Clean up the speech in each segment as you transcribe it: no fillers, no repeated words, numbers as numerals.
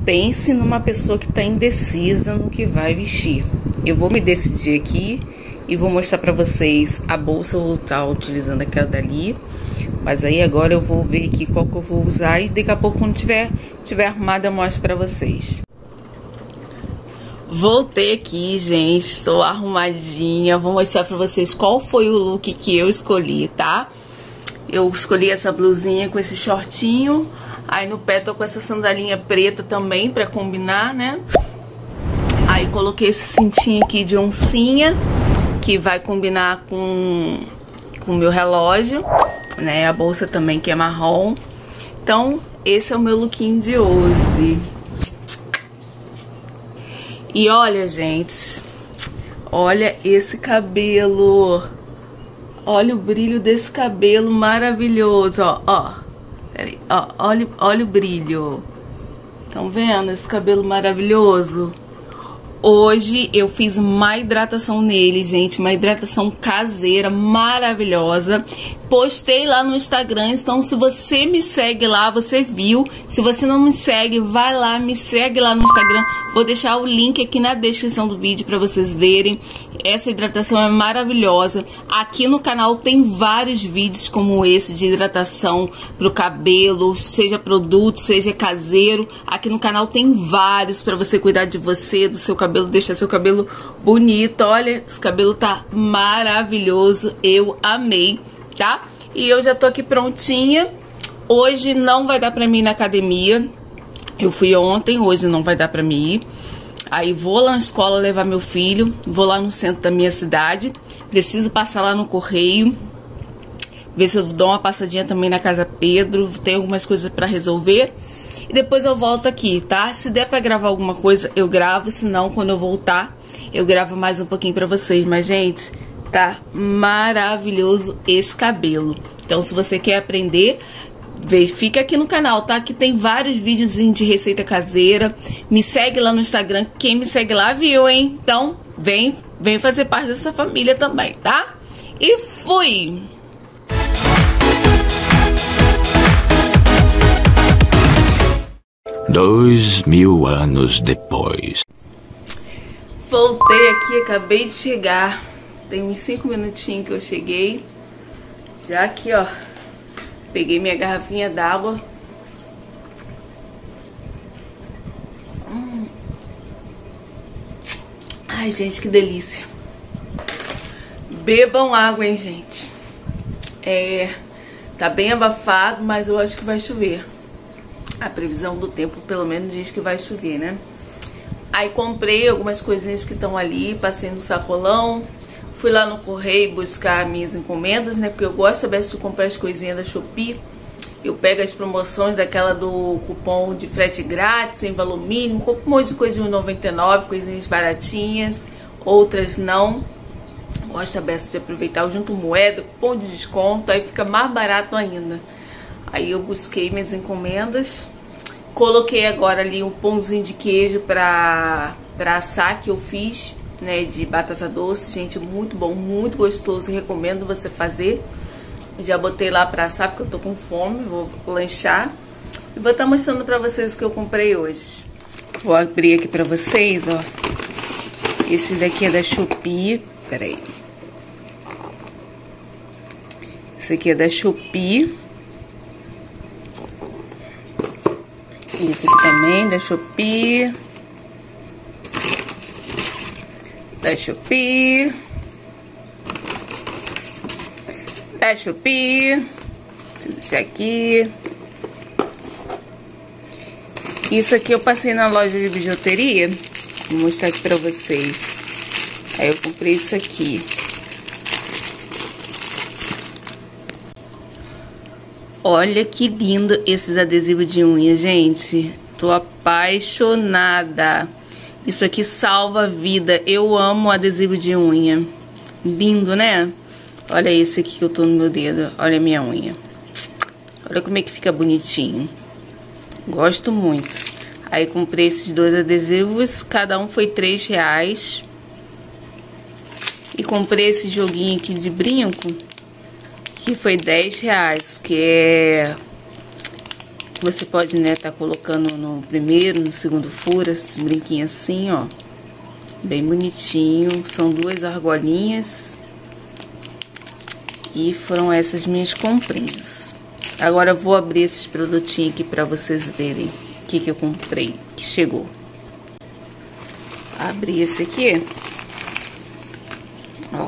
pense numa pessoa que tá indecisa no que vai vestir. Eu vou me decidir aqui e vou mostrar pra vocês a bolsa. Eu vou estar utilizando aquela dali, mas aí agora eu vou ver aqui qual que eu vou usar e daqui a pouco, quando tiver arrumada, eu mostro pra vocês. Voltei aqui, gente, estou arrumadinha. Vou mostrar pra vocês qual foi o look que eu escolhi, tá? Eu escolhi essa blusinha com esse shortinho. Aí no pé tô com essa sandalinha preta também pra combinar, né? Aí coloquei esse cintinho aqui de oncinha, que vai combinar com o meu relógio, né? A bolsa também, que é marrom. Então, esse é o meu lookinho de hoje. E olha, gente, olha esse cabelo. Olha o brilho desse cabelo maravilhoso, ó. Peraí, ó, olha o brilho. Estão vendo esse cabelo maravilhoso? Hoje eu fiz uma hidratação nele, gente, uma hidratação caseira maravilhosa. Postei lá no Instagram, então se você me segue lá, você viu. Se você não me segue, vai lá, me segue lá no Instagram. Vou deixar o link aqui na descrição do vídeo para vocês verem. Essa hidratação é maravilhosa. Aqui no canal tem vários vídeos como esse de hidratação pro cabelo, seja produto, seja caseiro. Aqui no canal tem vários para você cuidar de você, do seu cabelo, deixar seu cabelo bonito. Olha, esse cabelo tá maravilhoso, eu amei, tá? E eu já tô aqui prontinha. Hoje não vai dar pra mim ir na academia. Eu fui ontem, hoje não vai dar pra mim ir. Aí vou lá na escola levar meu filho, vou lá no centro da minha cidade. Preciso passar lá no correio, ver se eu dou uma passadinha também na Casa Pedro. Tem algumas coisas pra resolver. E depois eu volto aqui, tá? Se der pra gravar alguma coisa, eu gravo. Se não, quando eu voltar, eu gravo mais um pouquinho pra vocês. Mas, gente, tá maravilhoso esse cabelo. Então, se você quer aprender, fica aqui no canal, tá? Que tem vários videozinhos de receita caseira. Me segue lá no Instagram. Quem me segue lá viu, hein? Então, vem fazer parte dessa família também, tá? E fui! Dois mil anos depois. Voltei aqui, acabei de chegar. Tem uns 5 minutinhos que eu cheguei. Já aqui, ó, peguei minha garrafinha d'água. Ai, gente, que delícia. Bebam água, hein, gente. Tá bem abafado, mas eu acho que vai chover. A previsão do tempo, pelo menos, diz que vai chover, né? Aí comprei algumas coisinhas que estão ali, passei no sacolão. Fui lá no correio buscar minhas encomendas, né? Porque eu gosto de comprar as coisinhas da Shopee. Eu pego as promoções daquela do cupom de frete grátis, sem valor mínimo. Compro um monte de coisa de R$1,99, coisinhas baratinhas. Outras não. Gosto de aproveitar. Eu junto moeda, cupom de desconto, aí fica mais barato ainda. Aí eu busquei minhas encomendas. Coloquei agora ali um pãozinho de queijo pra assar que eu fiz, né, de batata doce. Gente, muito bom, muito gostoso. Recomendo você fazer. Já botei lá pra assar porque eu tô com fome. Vou lanchar. E vou estar mostrando pra vocês o que eu comprei hoje. Vou abrir aqui pra vocês, ó. Esse daqui é da Shopee. Pera aí. Esse aqui é da Shopee. Esse aqui também, da Shopee. Da Shopee. Da Shopee. Esse aqui. Isso aqui eu passei na loja de bijuteria. Vou mostrar aqui pra vocês. Aí eu comprei isso aqui. Olha que lindo esses adesivos de unha, gente. Tô apaixonada. Isso aqui salva a vida. Eu amo adesivo de unha. Lindo, né? Olha esse aqui que eu tô no meu dedo. Olha a minha unha. Olha como é que fica bonitinho. Gosto muito. Aí comprei esses dois adesivos. Cada um foi R$3. E comprei esse joguinho aqui de brinco, que foi R$10, que é Você pode, né, tá colocando no primeiro, no segundo furo, esses brinquinhos assim, ó. Bem bonitinho. São 2 argolinhas. E foram essas minhas comprinhas. Agora eu vou abrir esses produtinhos aqui pra vocês verem o que eu comprei, que chegou. Abri esse aqui. Ó.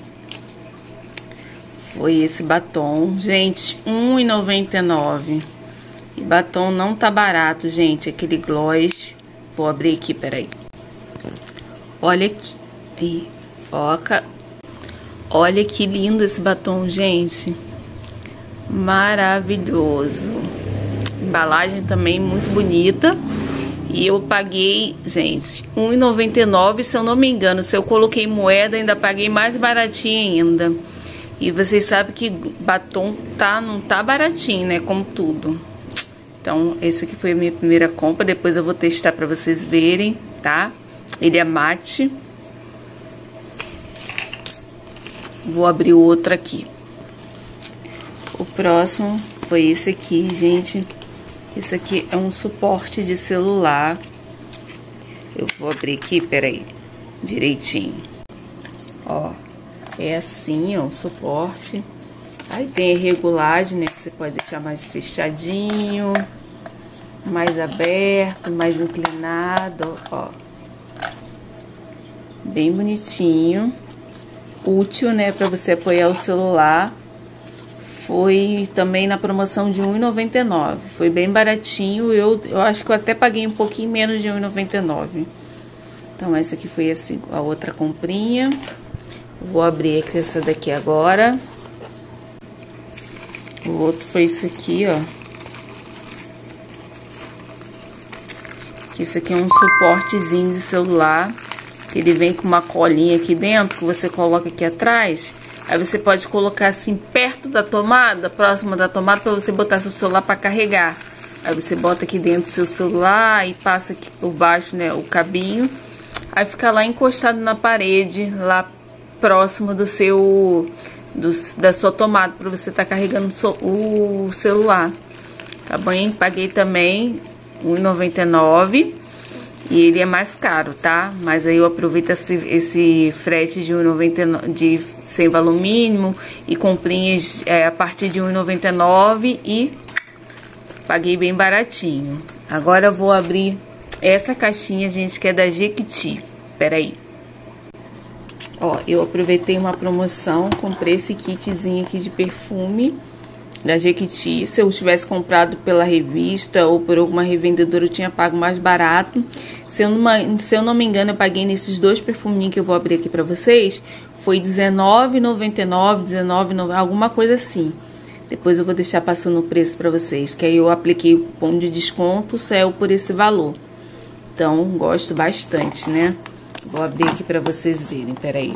Foi esse batom. Gente, R$1,99. E batom não tá barato, gente. Aquele gloss. Vou abrir aqui, peraí. Olha aqui. Aí, foca. Olha que lindo esse batom, gente. Maravilhoso. Embalagem também muito bonita. E eu paguei, gente, R$1,99, se eu não me engano. Se eu coloquei moeda, ainda paguei mais baratinho ainda. E vocês sabem que batom não tá baratinho, né? Como tudo. Então, esse aqui foi a minha primeira compra. Depois eu vou testar pra vocês verem, tá? Ele é mate. Vou abrir o outro aqui. O próximo foi esse aqui, gente. Esse aqui é um suporte de celular. Eu vou abrir aqui, peraí, direitinho. Ó, é assim, ó, o suporte. Aí tem a regulagem, né, que você pode deixar mais fechadinho, mais aberto, mais inclinado, ó. Bem bonitinho. Útil, né, pra você apoiar o celular. Foi também na promoção de R$1,99. Foi bem baratinho. Eu acho que eu até paguei um pouquinho menos de R$1,99. Então, essa aqui foi a outra comprinha. Vou abrir aqui essa daqui agora. O outro foi esse aqui, ó. Esse aqui é um suportezinho de celular. Ele vem com uma colinha aqui dentro, que você coloca aqui atrás. Aí você pode colocar assim perto da tomada, próxima da tomada, para você botar seu celular para carregar. Aí você bota aqui dentro do seu celular e passa aqui por baixo, né, o cabinho. Aí fica lá encostado na parede, lá próximo do da sua tomada, para você estar carregando o celular. Tá bem? Paguei também R$1,99. E ele é mais caro, tá? Mas aí eu aproveito esse frete de R$1,99 de sem valor mínimo e comprinhas a partir de R$1,99 e paguei bem baratinho. Agora eu vou abrir essa caixinha, gente, que é da Jequiti. Pera aí. Ó, eu aproveitei uma promoção, comprei esse kitzinho aqui de perfume da Jequiti. Se eu tivesse comprado pela revista ou por alguma revendedora, eu tinha pago mais barato. Se eu não me engano, eu paguei nesses 2 perfuminhos que eu vou abrir aqui pra vocês. Foi R$19,99, R$19,99, alguma coisa assim. Depois eu vou deixar passando o preço pra vocês, que aí eu apliquei o cupom de desconto, saiu por esse valor. Então, gosto bastante, né? Vou abrir aqui pra vocês verem, peraí.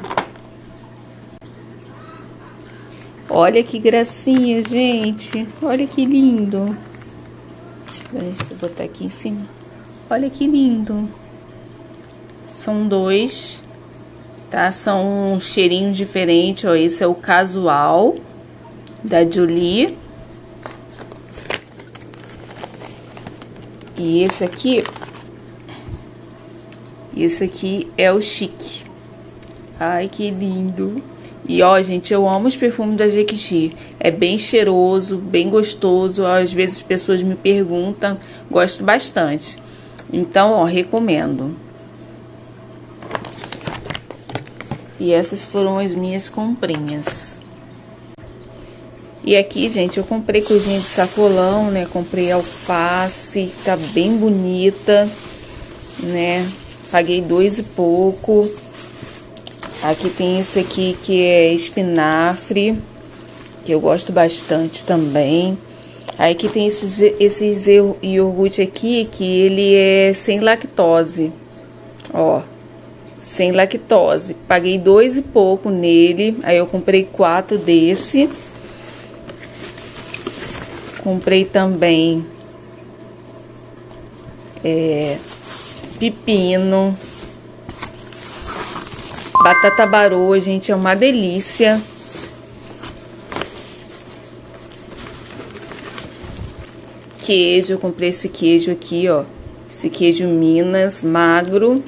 Olha que gracinha, gente. Olha que lindo. Deixa eu botar aqui em cima. Olha que lindo. São 2, tá? São cheirinhos diferentes, ó. Esse é o casual da Jolie. E esse aqui é o chique. Ai, que lindo. E ó, gente, eu amo os perfumes da Jequiti. É bem cheiroso, bem gostoso. Às vezes as pessoas me perguntam, gosto bastante. Então, ó, recomendo. E essas foram as minhas comprinhas. E aqui, gente, eu comprei coisinha de sacolão, né? Comprei alface, tá bem bonita, né? Paguei 2 e pouco. Aqui tem esse aqui que é espinafre, que eu gosto bastante também. Aí aqui tem esses iogurte aqui, que ele é sem lactose. Ó, sem lactose. Paguei 2 e pouco nele. Aí eu comprei 4 desse. Comprei também pepino. Batata baroa, gente, é uma delícia. queijo. Eu comprei esse queijo aqui, ó. Esse queijo Minas, magro.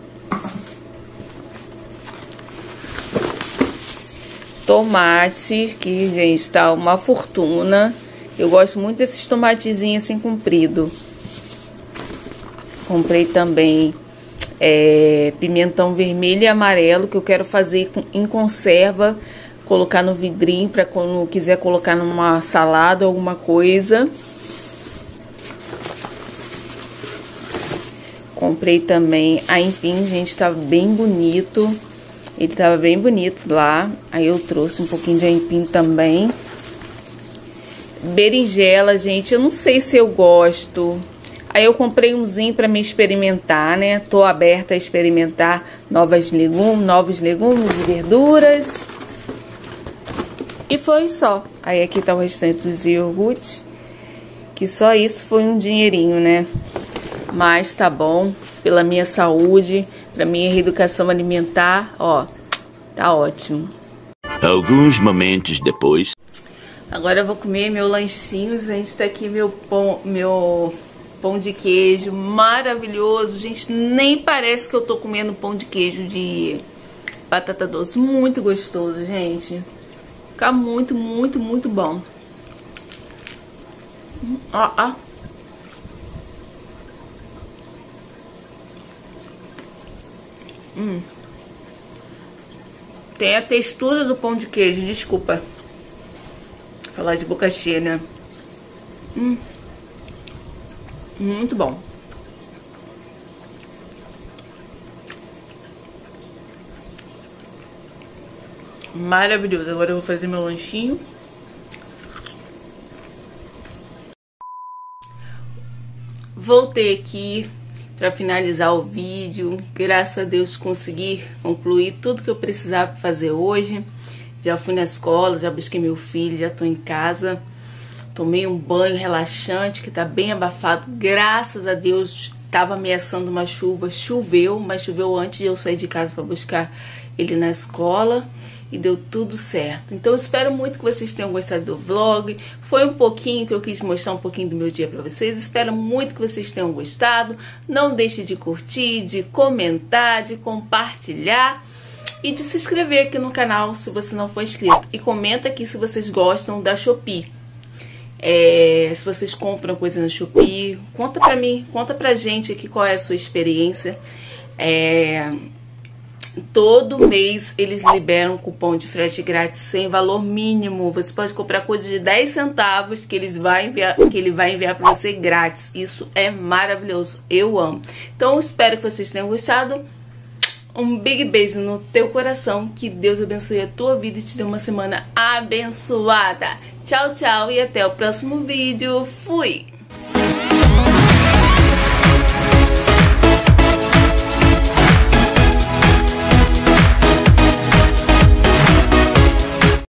Tomate, que, gente, tá uma fortuna. Eu gosto muito desses tomatezinhos assim, comprido. Comprei também pimentão vermelho e amarelo, que eu quero fazer em conserva. Colocar no vidrinho para quando quiser colocar numa salada, alguma coisa. Comprei também aipim, gente, tava bem bonito. Ele tava bem bonito lá. Aí eu trouxe um pouquinho de aipim também. Berinjela, gente, eu não sei se eu gosto. Aí eu comprei umzinho pra me experimentar, né? Tô aberta a experimentar novos legumes e verduras. E foi só. Aí aqui tá o restante dos iogurtes. Que só isso foi um dinheirinho, né? Mas tá bom. Pela minha saúde, pra minha reeducação alimentar, ó. Tá ótimo. Alguns momentos depois. Agora eu vou comer meu lanchinho. Gente, tá aqui meu pão de queijo maravilhoso. Gente, nem parece que eu tô comendo pão de queijo de batata doce. Muito gostoso, gente. Fica muito, muito, muito bom. Ó, ó. Tem a textura do pão de queijo, desculpa. Falar de boca cheia, né? Muito bom. Maravilhoso. Agora eu vou fazer meu lanchinho. Voltei aqui para finalizar o vídeo. Graças a Deus consegui concluir tudo que eu precisava fazer hoje. Já fui na escola, já busquei meu filho, já tô em casa. Tomei um banho relaxante que tá bem abafado. Graças a Deus, tava ameaçando uma chuva. Choveu, mas choveu antes de eu sair de casa para buscar ele na escola. E deu tudo certo. Então eu espero muito que vocês tenham gostado do vlog. Foi um pouquinho que eu quis mostrar um pouquinho do meu dia pra vocês. Espero muito que vocês tenham gostado. Não deixe de curtir, de comentar, de compartilhar e de se inscrever aqui no canal se você não for inscrito. E comenta aqui se vocês gostam da Shopee. Se vocês compram coisa no Shopee, conta pra mim, conta pra gente aqui qual é a sua experiência. Todo mês eles liberam um cupom de frete grátis sem valor mínimo. Você pode comprar coisa de 10 centavos que ele vai enviar para você grátis. Isso é maravilhoso, eu amo. Então espero que vocês tenham gostado. Um big beijo no teu coração. Que Deus abençoe a tua vida e te dê uma semana abençoada. Tchau, tchau e até o próximo vídeo. Fui!